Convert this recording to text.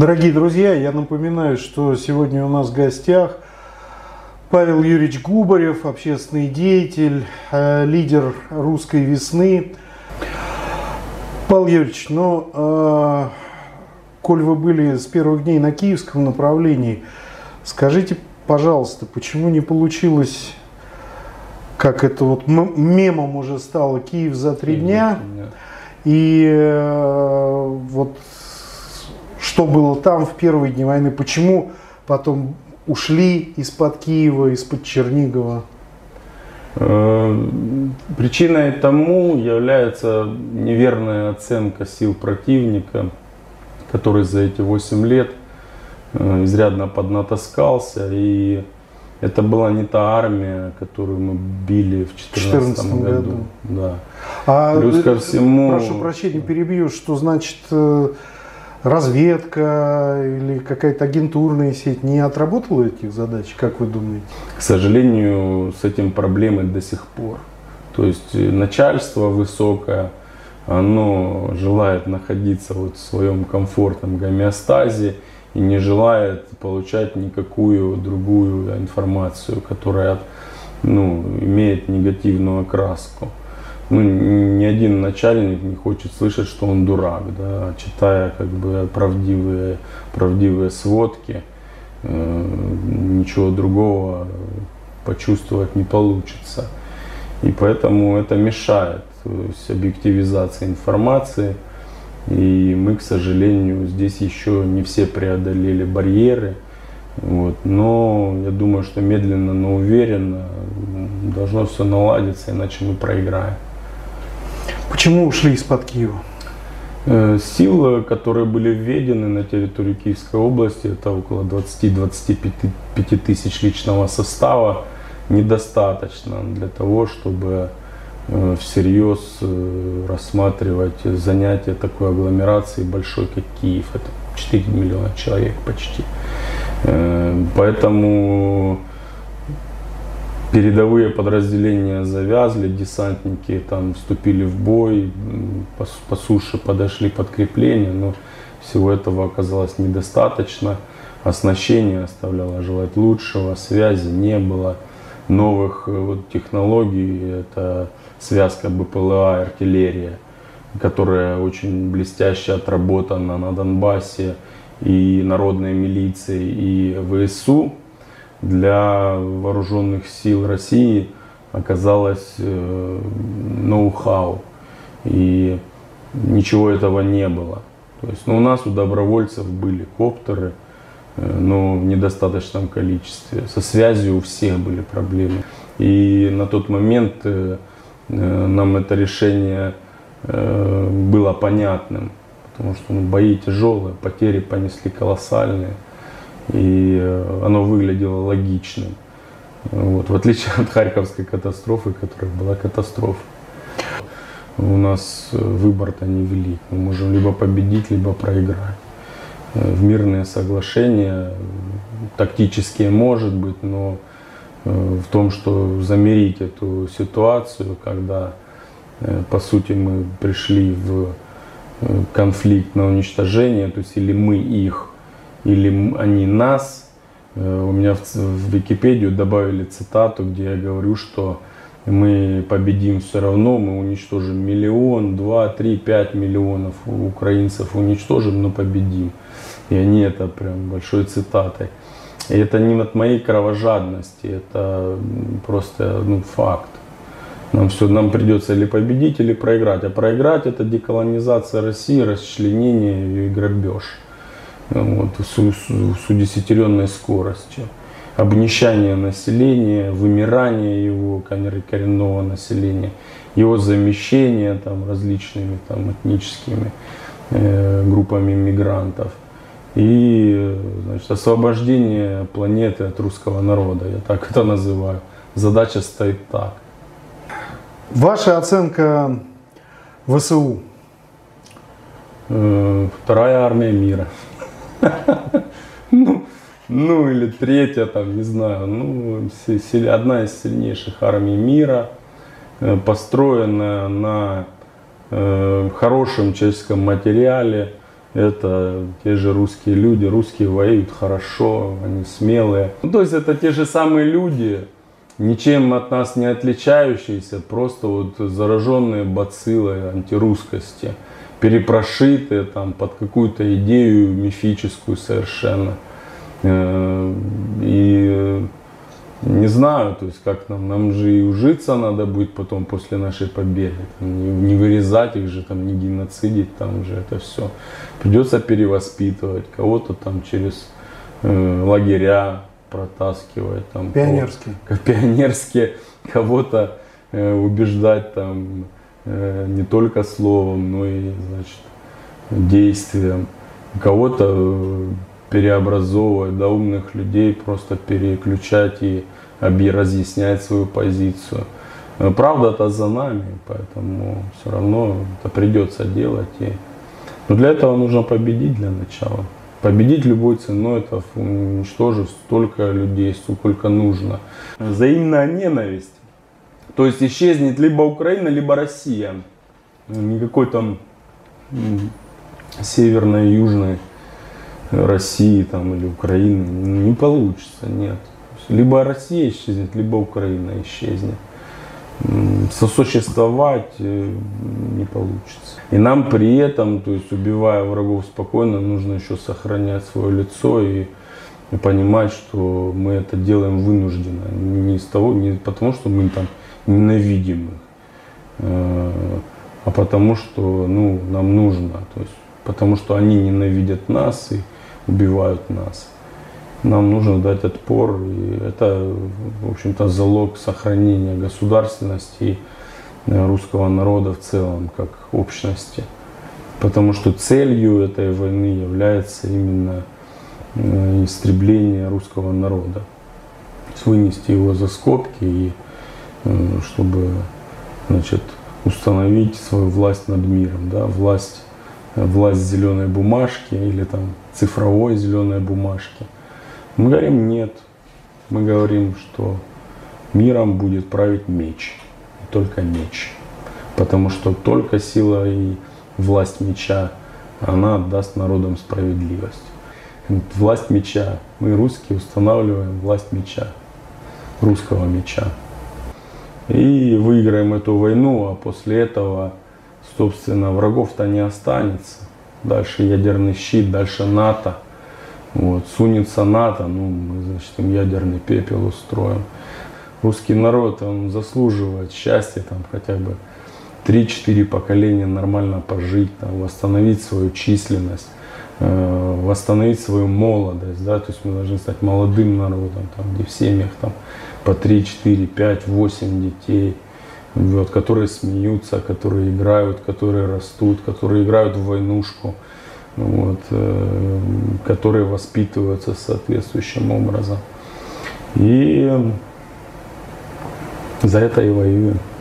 Дорогие друзья, я напоминаю, что сегодня у нас в гостях Павел Юрьевич Губарев, общественный деятель, лидер «Русской весны». Павел Юрьевич, коль вы были с первых дней на киевском направлении, скажите, пожалуйста, почему не получилось, как это вот мемом уже стало, Киев за 3 дня, и вот что было там в первые дни войны, почему потом ушли из-под Киева, из-под Чернигова? Причиной тому является неверная оценка сил противника, который за эти 8 лет изрядно поднатаскался. И это была не та армия, которую мы били в 2014 году. Да. Плюс ко всему... Прошу прощения, перебью, что значит разведка или какая-то агентурная сеть не отработала этих задач, как вы думаете? К сожалению, с этим проблемы до сих пор. То есть начальство высокое, оно желает находиться вот в своем комфортном гомеостазе и не желает получать никакую другую информацию, которая имеет негативную окраску. Ни один начальник не хочет слышать, что он дурак, да, читая правдивые сводки, ничего другого почувствовать не получится. И поэтому это мешает, то есть, объективизации информации. И мы, к сожалению, здесь еще не все преодолели барьеры. Вот. Но я думаю, что медленно, но уверенно должно все наладиться, иначе мы проиграем. Почему ушли из-под Киева? Силы, которые были введены на территорию Киевской области, это около 20-25 тысяч личного состава, недостаточно для того, чтобы всерьез рассматривать занятие такой агломерации большой, как Киев. Это 4 миллиона человек почти. Поэтому передовые подразделения завязли, десантники там вступили в бой, по суше подошли подкрепления, но всего этого оказалось недостаточно. Оснащение оставляло желать лучшего, связи не было, новых технологий, это связка БПЛА, артиллерия, которая очень блестяще отработана на Донбассе и народной милицией, и ВСУ. Для вооруженных сил России оказалось ноу-хау, и ничего этого не было. То есть, у нас у добровольцев были коптеры, но в недостаточном количестве. Со связью у всех были проблемы. И на тот момент нам это решение было понятным, потому что бои тяжелые, потери понесли колоссальные. И оно выглядело логичным. Вот. В отличие от Харьковской катастрофы, которая была катастрофой. У нас выбор-то невелик. Мы можем либо победить, либо проиграть. В мирные соглашения тактические может быть, но в том, что замерить эту ситуацию, когда по сути мы пришли в конфликт на уничтожение, то есть или мы их, или они нас. У меня в Википедию добавили цитату, где я говорю, что мы победим все равно, мы уничтожим 1, 2, 3, 5 миллионов украинцев уничтожим, но победим. И они это прям большой цитатой. И это не от моей кровожадности, это просто факт. Нам придется или победить, или проиграть. А проиграть — это деколонизация России, расчленение ее и грабеж. С удесятеренной скоростью. Обнищание населения, вымирание его коренного населения, его замещение различными этническими группами мигрантов и освобождение планеты от русского народа, я так это называю. Задача стоит так. Ваша оценка ВСУ? Вторая армия мира. Или третья, не знаю, одна из сильнейших армий мира, построенная на хорошем человеческом материале, это те же русские люди. Русские воюют хорошо, они смелые. Ну, то есть это те же самые люди, ничем от нас не отличающиеся, просто вот зараженные бациллой антирусскости, перепрошитые там под какую-то идею мифическую совершенно. И не знаю, то есть как нам же и ужиться надо будет потом после нашей победы. Там, не вырезать их же, там, не геноцидить, там же это все. Придется перевоспитывать кого-то там через лагеря протаскивать. Там, пионерские, кого-то убеждать там не только словом, но и, значит, действием. Кого-то переобразовывать, да, умных людей просто переключать и разъяснять свою позицию. Правда-то за нами, поэтому все равно это придется делать. Но для этого нужно победить для начала. Победить любой ценой, это уничтожив столько людей, сколько нужно. Взаимная ненависть. То есть исчезнет либо Украина, либо Россия. Никакой там северной, южной России там, или Украины не получится, нет. Либо Россия исчезнет, либо Украина исчезнет. Сосуществовать не получится. И нам при этом, то есть убивая врагов спокойно, нужно еще сохранять свое лицо и понимать, что мы это делаем вынужденно. Не потому, что мы там ненавидим их, а потому что нам нужно. То есть, потому что они ненавидят нас и убивают нас. Нам нужно дать отпор, и это, в общем-то, залог сохранения государственности русского народа в целом, как общности. Потому что целью этой войны является именно истребление русского народа. Вынести его за скобки, и чтобы, значит, установить свою власть над миром, да, власть зеленой бумажки или там цифровой зеленой бумажки. Мы говорим нет. Мы говорим, что миром будет править меч. И только меч. Потому что только сила и власть меча, она даст народам справедливость. Власть меча. Мы, русские, устанавливаем власть меча. Русского меча. И выиграем эту войну, а после этого, собственно, врагов-то не останется. Дальше ядерный щит, дальше НАТО. Вот, сунется НАТО, мы, значит, им ядерный пепел устроим. Русский народ, он заслуживает счастья, там, хотя бы 3-4 поколения нормально пожить, там, восстановить свою численность, восстановить свою молодость. Да? То есть мы должны стать молодым народом, там, где в семьях там, по 3, 4, 5, 8 детей, вот, которые смеются, которые играют, которые растут, которые играют в войнушку. Вот, которые воспитываются соответствующим образом. И за это и воюем.